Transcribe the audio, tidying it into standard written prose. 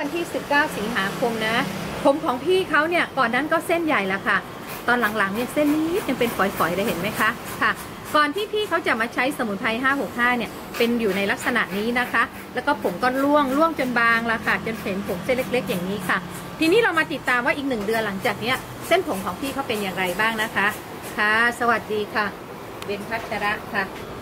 วันที่19สิงหาคมนะผมของพี่เขาเนี่ยก่อนนั้นก็เส้นใหญ่แล้วค่ะตอนหลังๆเนี่ยเส้นนี้ยังเป็นฝอยๆได้เห็นไหมคะค่ะก่อนที่พี่เขาจะมาใช้สมุนไพร565เนี่ยเป็นอยู่ในลักษณะนี้นะคะแล้วก็ผมก็ร่วงจนบางแล้วค่ะจนเห็นผมเส้นเล็กๆอย่างนี้ค่ะทีนี้เรามาติดตามว่าอีก1 เดือนหลังจากนี้เส้นผมของพี่เขาเป็นอย่างไรบ้างนะคะค่ะสวัสดีค่ะเบนพัชระค่ะ